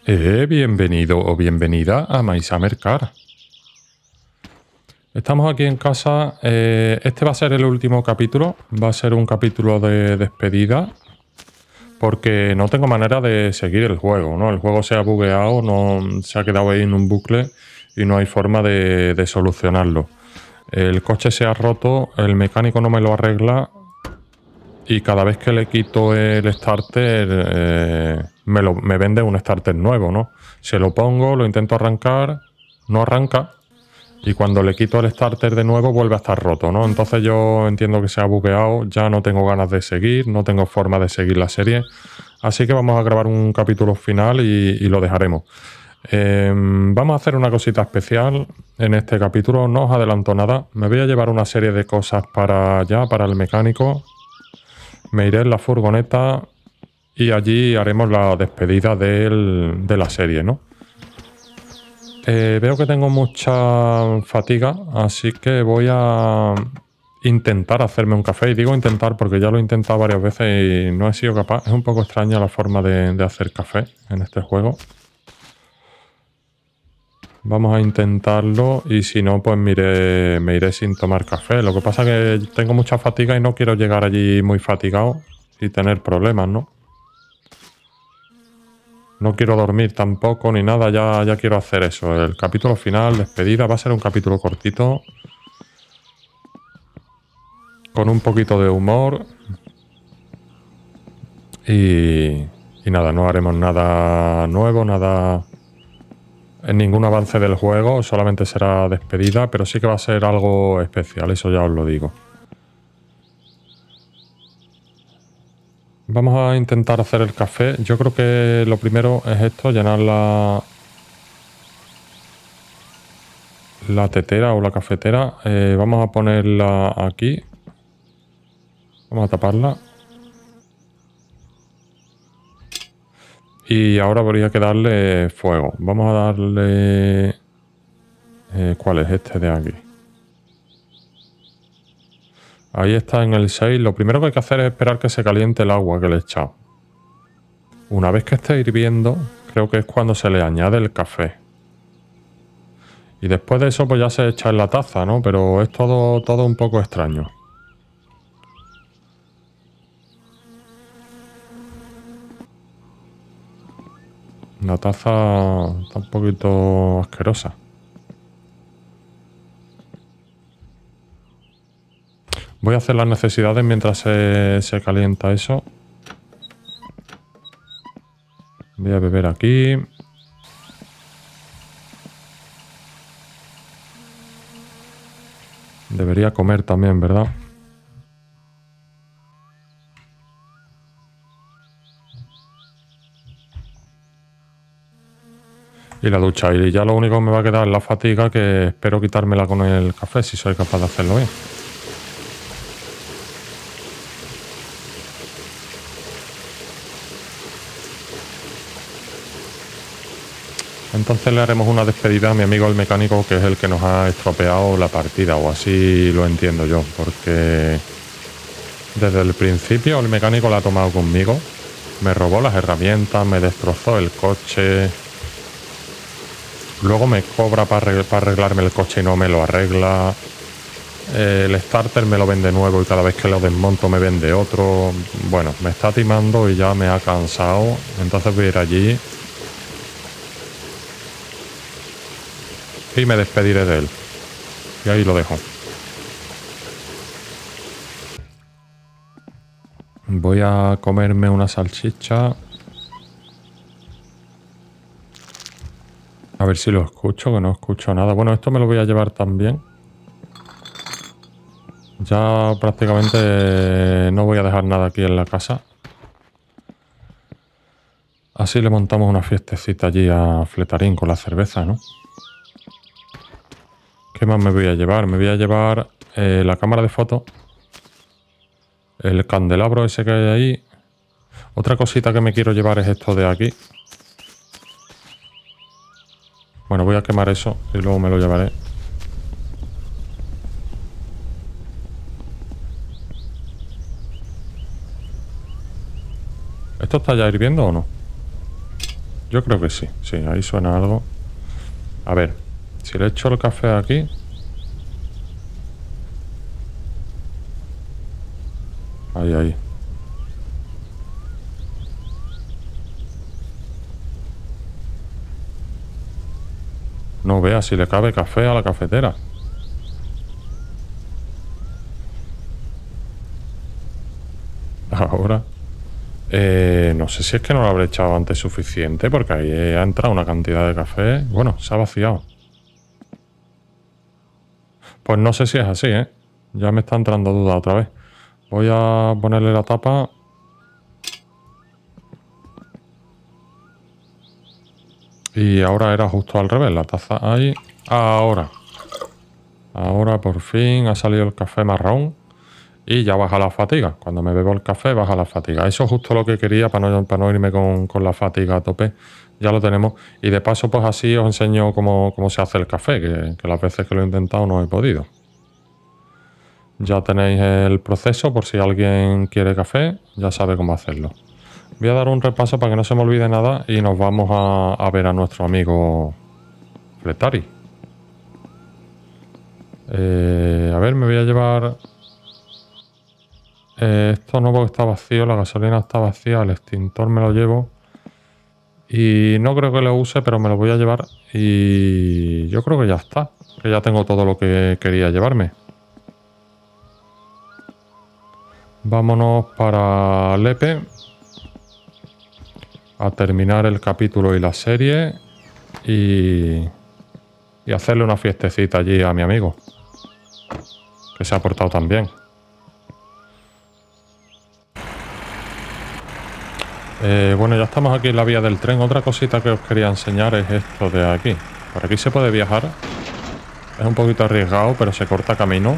Bienvenido o bienvenida a My Summer Car. Estamos aquí en casa. Este va a ser el último capítulo. Va a ser un capítulo de despedida. Porque no tengo manera de seguir el juego, ¿no? El juego se ha bugueado, no, se ha quedado ahí en un bucle y no hay forma de solucionarlo. El coche se ha roto, el mecánico no me lo arregla y cada vez que le quito el starter me vende un starter nuevo, ¿no? Se lo pongo, lo intento arrancar, no arranca y cuando le quito el starter de nuevo vuelve a estar roto, ¿no? Entonces yo entiendo que se ha bugueado, ya no tengo ganas de seguir, no tengo forma de seguir la serie, así que vamos a grabar un capítulo final y lo dejaremos. Vamos a hacer una cosita especial en este capítulo, no os adelanto nada, me voy a llevar una serie de cosas para allá, para el mecánico, me iré en la furgoneta y allí haremos la despedida de la serie, ¿no? Veo que tengo mucha fatiga, así que voy a intentar hacerme un café. Y digo intentar porque ya lo he intentado varias veces y no he sido capaz. Es un poco extraña la forma de hacer café en este juego. Vamos a intentarlo y si no, pues me iré sin tomar café. Lo que pasa es que tengo mucha fatiga y no quiero llegar allí muy fatigado y tener problemas, ¿no? No quiero dormir tampoco ni nada, ya quiero hacer eso. El capítulo final, despedida, va a ser un capítulo cortito. Con un poquito de humor. Y nada, no haremos nada nuevo, nada... En ningún avance del juego, solamente será despedida, pero sí que va a ser algo especial, eso ya os lo digo. Vamos a intentar hacer el café. Yo creo que lo primero es esto, llenar la tetera o la cafetera. Vamos a ponerla aquí. Vamos a taparla. Y ahora habría que darle fuego. Vamos a darle... ¿cuál es este de aquí? Ahí está en el 6. Lo primero que hay que hacer es esperar que se caliente el agua que le he echado. Una vez que esté hirviendo, creo que es cuando se le añade el café. Y después de eso pues ya se echa en la taza, ¿no? Pero es todo un poco extraño. La taza está un poquito asquerosa. Voy a hacer las necesidades mientras se calienta eso. Voy a beber aquí. Debería comer también, ¿verdad? Y la ducha. Y ya lo único que me va a quedar es la fatiga, que espero quitármela con el café si soy capaz de hacerlo bien. Entonces le haremos una despedida a mi amigo el mecánico, que es el que nos ha estropeado la partida, o así lo entiendo yo, porque desde el principio el mecánico la ha tomado conmigo, me robó las herramientas, me destrozó el coche, luego me cobra para arreglarme el coche y no me lo arregla, el starter me lo vende nuevo y cada vez que lo desmonto me vende otro. Bueno, me está timando y ya me ha cansado, entonces voy a ir allí y me despediré de él. Y ahí lo dejo. Voy a comerme una salchicha. A ver si lo escucho, que no escucho nada. Bueno, esto me lo voy a llevar también. Ya prácticamente no voy a dejar nada aquí en la casa. Así le montamos una fiestecita allí a Fletarín con la cerveza, ¿no? ¿Qué más me voy a llevar? Me voy a llevar la cámara de fotos, el candelabro ese que hay ahí. Otra cosita que me quiero llevar es esto de aquí. Bueno, voy a quemar eso y luego me lo llevaré. ¿Esto está ya hirviendo o no? Yo creo que sí. Sí, ahí suena algo. A ver, si le echo el café aquí... Ahí, ahí. No vea si le cabe café a la cafetera. Ahora. No sé si es que no lo habré echado antes suficiente, porque ahí ha entrado una cantidad de café. Bueno, se ha vaciado. Pues no sé si es así, ¿eh? Ya me está entrando duda otra vez. Voy a ponerle la tapa. Y ahora era justo al revés. La taza ahí. Ahora. Ahora por fin ha salido el café marrón. Y ya baja la fatiga. Cuando me bebo el café baja la fatiga. Eso es justo lo que quería para no irme con la fatiga a tope. Ya lo tenemos. Y de paso pues así os enseño cómo se hace el café. Que las veces que lo he intentado no he podido. Ya tenéis el proceso por si alguien quiere café. Ya sabe cómo hacerlo. Voy a dar un repaso para que no se me olvide nada. Y nos vamos a ver a nuestro amigo Fletari. A ver, me voy a llevar... esto no, porque está vacío, la gasolina está vacía, el extintor me lo llevo y no creo que lo use, pero me lo voy a llevar y yo creo que ya está, que ya tengo todo lo que quería llevarme. Vámonos para Lepe a terminar el capítulo y la serie y hacerle una fiestecita allí a mi amigo, que se ha portado tan bien. Bueno, ya estamos aquí en la vía del tren. Otra cosita que os quería enseñar es esto de aquí. Por aquí se puede viajar. Es un poquito arriesgado, pero se corta camino.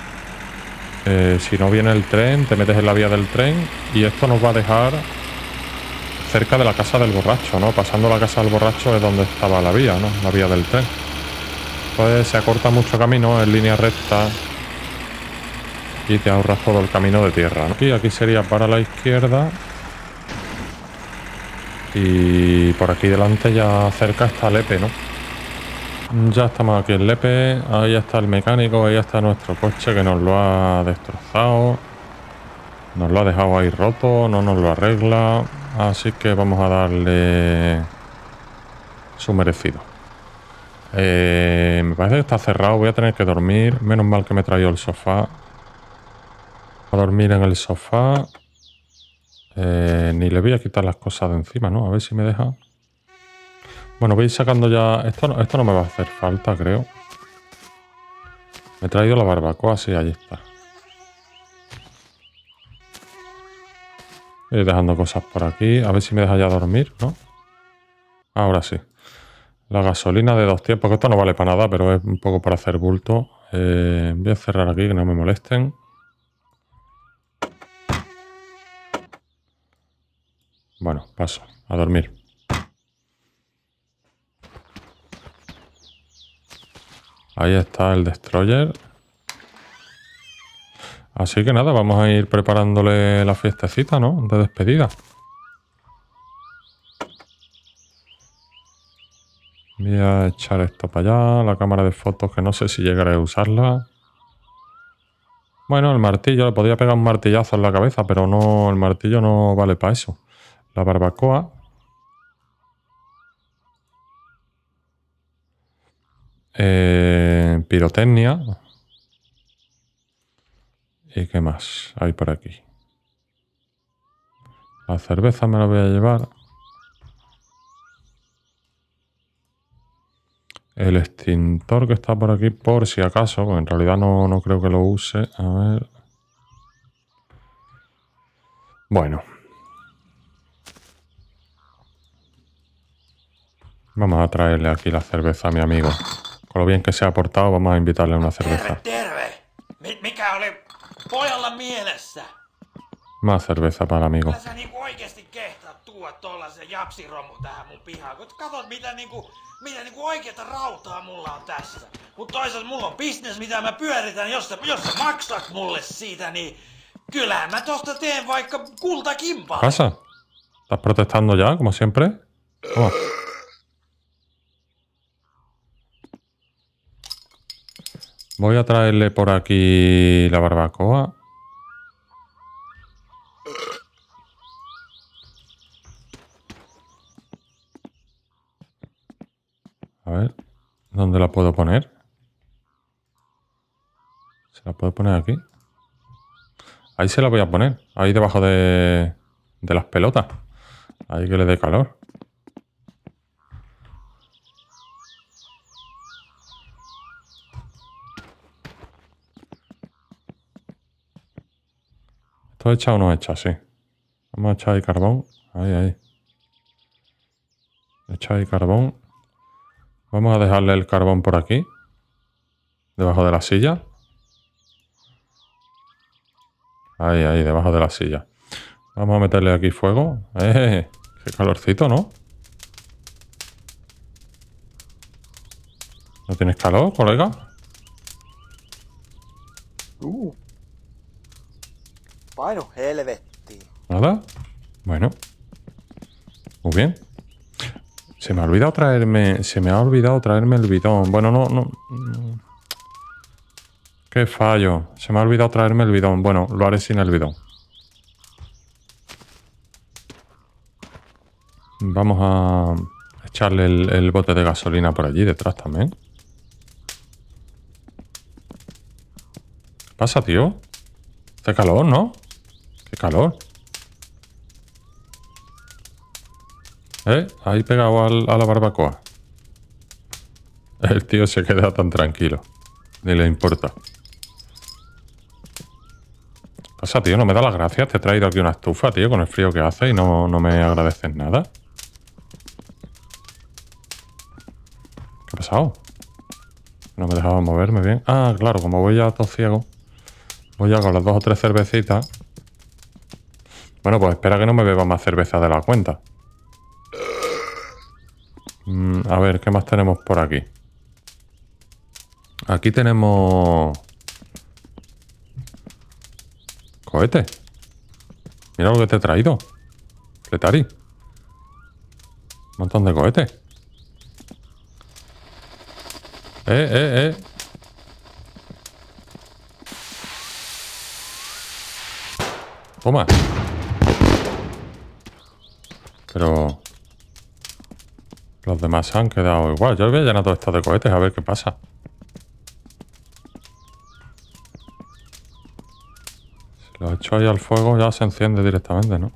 Si no viene el tren, te metes en la vía del tren y esto nos va a dejar cerca de la casa del borracho, ¿no? Pasando la casa del borracho es donde estaba la vía, ¿no? La vía del tren. Pues se acorta mucho camino en línea recta y te ahorras todo el camino de tierra, ¿no? Y aquí sería para la izquierda. Y por aquí delante ya cerca está Lepe, ¿no? Ya estamos aquí en Lepe. Ahí está el mecánico, ahí está nuestro coche que nos lo ha destrozado. Nos lo ha dejado ahí roto, no nos lo arregla. Así que vamos a darle su merecido. Me parece que está cerrado, voy a tener que dormir. Menos mal que me he traído el sofá. A dormir en el sofá. Ni le voy a quitar las cosas de encima, ¿no? A ver si me deja. Bueno, voy sacando ya... Esto no me va a hacer falta, creo. Me he traído la barbacoa, sí, ahí está. Voy dejando cosas por aquí. A ver si me deja ya dormir, ¿no? Ahora sí. La gasolina de 2 tiempos, que esto no vale para nada, pero es un poco para hacer bulto. Voy a cerrar aquí, que no me molesten. Bueno, paso. A dormir. Ahí está el destroyer. Así que nada, vamos a ir preparándole la fiestecita, ¿no? De despedida. Voy a echar esto para allá. La cámara de fotos, que no sé si llegaré a usarla. Bueno, el martillo, le podría pegar un martillazo en la cabeza, pero no, el martillo no vale para eso. La barbacoa. Pirotecnia. ¿Y qué más hay por aquí? La cerveza me la voy a llevar. El extintor que está por aquí, por si acaso, pues en realidad no creo que lo use. A ver. Bueno. Vamos a traerle aquí la cerveza a mi amigo. Con lo bien que se ha portado, vamos a invitarle una cerveza. Terve! Mikä oli pojalla mielessä? Más cerveza para el amigo. Kyllä sä niinku oikeesti kehtaat tuoda tollasen japsiromu tähän mun pihaan. Kun katot mitä niinku oikeeta rautaa mulla on tässä. Mut toisaalta mulla on business mitä mä pyöritän. Jos sä maksat mulle siitä, niin kyllähän mä tosta teen vaikka kultakimpaa. ¿Pasa? ¿Estás protestando ya, como siempre? Toma. Voy a traerle por aquí la barbacoa. A ver, ¿dónde la puedo poner? ¿Se la puedo poner aquí? Ahí se la voy a poner. Ahí debajo de las pelotas. Ahí que le dé calor. ¿Esto echa o no echa? Sí. Vamos a echar ahí carbón. Ahí, ahí. Echa ahí carbón. Vamos a dejarle el carbón por aquí. Debajo de la silla. Ahí, ahí, debajo de la silla. Vamos a meterle aquí fuego. Qué calorcito, ¿no? ¿No tienes calor, colega? Painu helvettiin. ¿Nada? Bueno. Muy bien. Se me ha olvidado traerme el bidón. Bueno, no. Qué fallo. Se me ha olvidado traerme el bidón. Bueno, lo haré sin el bidón. Vamos a echarle el bote de gasolina por allí detrás también. ¿Qué pasa, tío? Hace calor, ¿no? Qué calor. Ahí pegado a la barbacoa. El tío se queda tan tranquilo. Ni le importa. ¿Qué pasa, tío? No me da las gracias. Te he traído aquí una estufa, tío, con el frío que hace y no me agradeces nada. ¿Qué ha pasado? No me dejaba moverme bien. Ah, claro, como voy ya todo ciego. Voy ya con las 2 o 3 cervecitas. Bueno, pues espera que no me beba más cerveza de la cuenta. A ver, ¿qué más tenemos por aquí? Aquí tenemos... cohete. Mira lo que te he traído. Fletari. Un montón de cohetes. Toma. Pero... los demás se han quedado igual. Yo voy a llenar todo esto de cohetes a ver qué pasa. Si lo echo ahí al fuego ya se enciende directamente, ¿no?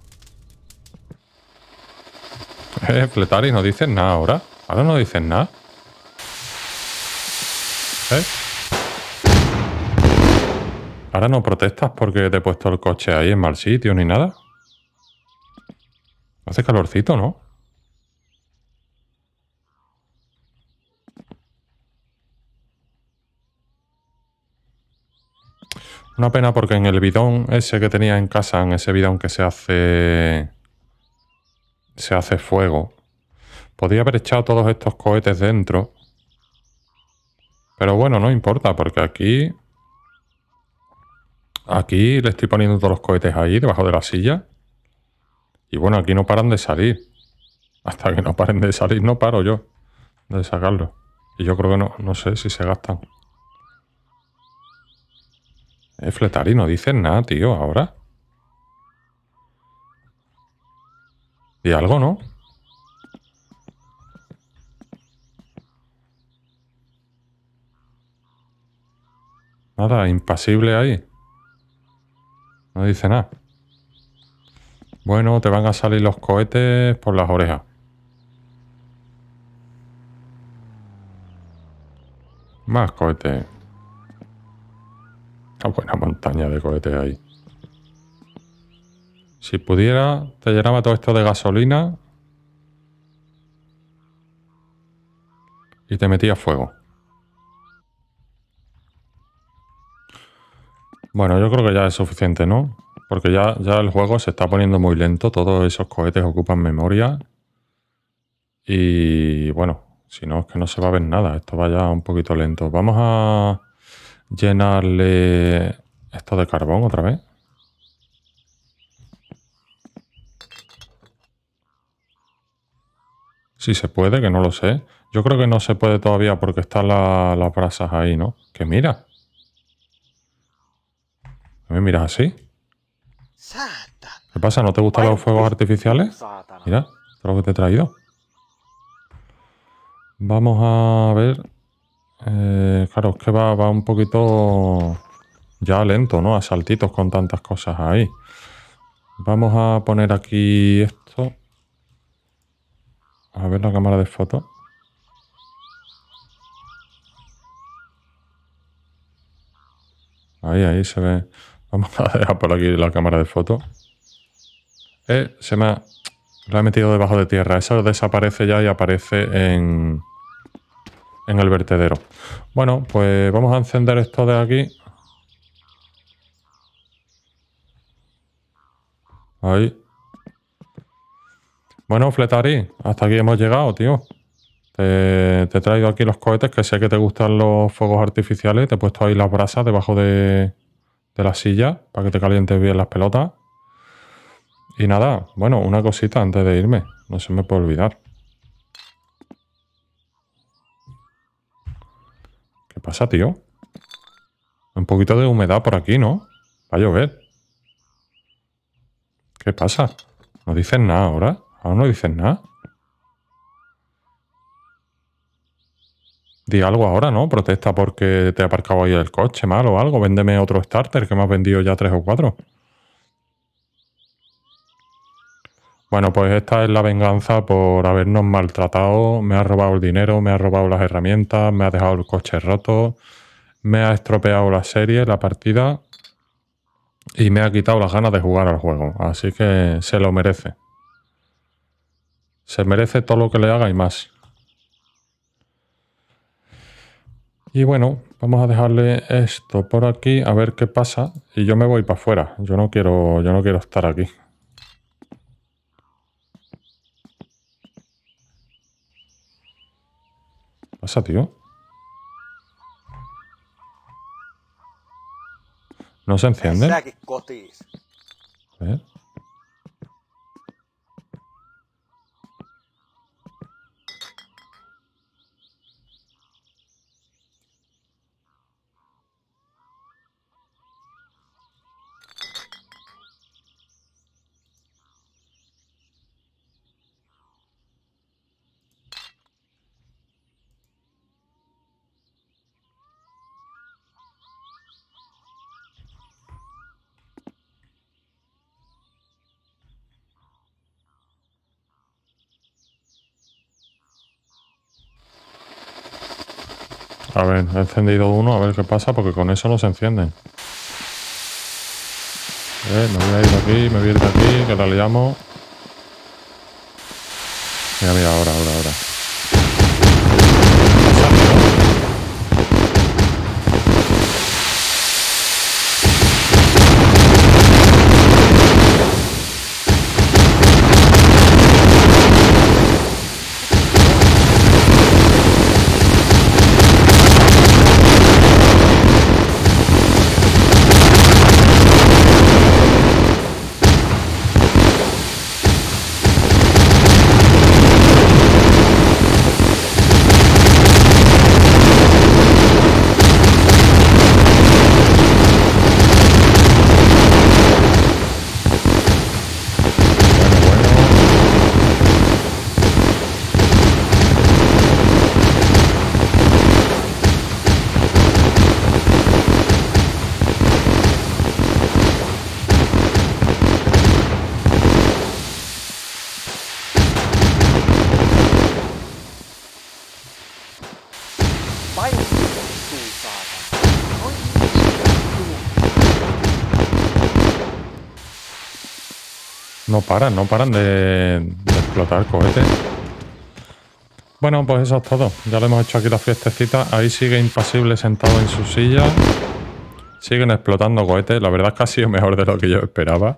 Fletari, no dices nada ahora. Ahora no dices nada. Ahora no protestas porque te he puesto el coche ahí en mal sitio ni nada. Hace calorcito, ¿no? Una pena porque en el bidón ese que tenía en casa, en ese bidón que se hace fuego, podía haber echado todos estos cohetes dentro. Pero bueno, no importa porque aquí le estoy poniendo todos los cohetes ahí debajo de la silla. Y bueno, aquí no paran de salir. Hasta que no paren de salir no paro yo de sacarlos. Y yo creo que no sé si se gastan. Fletari, no dices nada, tío, ahora. Y algo, ¿no? Nada, impasible ahí. No dice nada. Bueno, te van a salir los cohetes por las orejas. Más cohetes. Una buena montaña de cohetes ahí. Si pudiera, te llenaba todo esto de gasolina y te metía fuego. Bueno, yo creo que ya es suficiente, ¿no? Porque ya el juego se está poniendo muy lento. Todos esos cohetes ocupan memoria. Y bueno, si no, es que no se va a ver nada. Esto va ya un poquito lento. Vamos a llenarle esto de carbón otra vez. Si se puede, que no lo sé. Yo creo que no se puede todavía porque están las brasas ahí, ¿no? Que mira. ¿Me miras así? ¿Qué pasa? ¿No te gustan los fuegos artificiales? Mira, esto es lo que te he traído. Vamos a ver. Claro, es que va un poquito ya lento, ¿no? A saltitos con tantas cosas ahí. Vamos a poner aquí esto. A ver la cámara de fotos. Ahí se ve. Vamos a dejar por aquí la cámara de fotos. Lo he metido debajo de tierra. Eso desaparece ya y aparece en el vertedero. Bueno, pues vamos a encender esto de aquí. Ahí. Bueno, Fletari, hasta aquí hemos llegado, tío. Te he traído aquí los cohetes, que sé que te gustan los fuegos artificiales. Te he puesto ahí las brasas debajo de la silla para que te calientes bien las pelotas. Y nada, bueno, una cosita antes de irme. No se me puede olvidar. ¿Qué pasa, tío? Un poquito de humedad por aquí, ¿no? Va a llover. ¿Qué pasa? ¿No dicen nada ahora? ¿Ahora no dicen nada? Di algo ahora, ¿no? Protesta porque te he aparcado ahí el coche mal o algo. Véndeme otro starter que me has vendido ya 3 o 4. Bueno, pues esta es la venganza por habernos maltratado. Me ha robado el dinero, me ha robado las herramientas, me ha dejado el coche roto, me ha estropeado la serie, la partida y me ha quitado las ganas de jugar al juego. Así que se lo merece. Se merece todo lo que le haga y más. Y bueno, vamos a dejarle esto por aquí a ver qué pasa. Y yo me voy para afuera. Yo no quiero estar aquí. ¿Qué pasa, tío? ¿No se enciende? A ver. A ver, he encendido uno, a ver qué pasa, porque con eso no se encienden. Me voy a ir de aquí, me voy a ir de aquí, que la liamos. Mira, ahora. No paran de explotar cohetes. Bueno, pues eso es todo. Ya le hemos hecho aquí la fiestecita. Ahí sigue impasible sentado en su silla. Siguen explotando cohetes. La verdad es que ha sido mejor de lo que yo esperaba.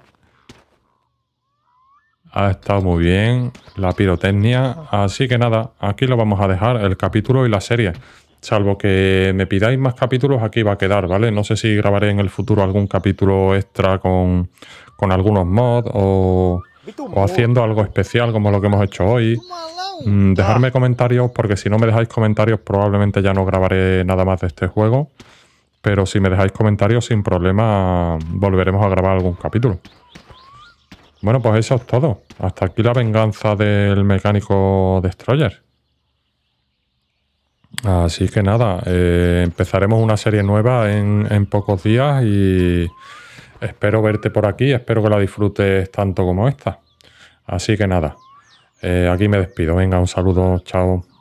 Ha estado muy bien la pirotecnia. Así que nada, aquí lo vamos a dejar, el capítulo y la serie. Salvo que me pidáis más capítulos, aquí va a quedar, ¿vale? No sé si grabaré en el futuro algún capítulo extra con algunos mods o haciendo algo especial como lo que hemos hecho hoy. Dejarme comentarios, porque si no me dejáis comentarios probablemente ya no grabaré nada más de este juego. Pero si me dejáis comentarios sin problema volveremos a grabar algún capítulo. Bueno, pues eso es todo. Hasta aquí la venganza del mecánico Destroyer. Así que nada, empezaremos una serie nueva en pocos días y espero verte por aquí, espero que la disfrutes tanto como esta. Así que nada, aquí me despido. Venga, un saludo, chao.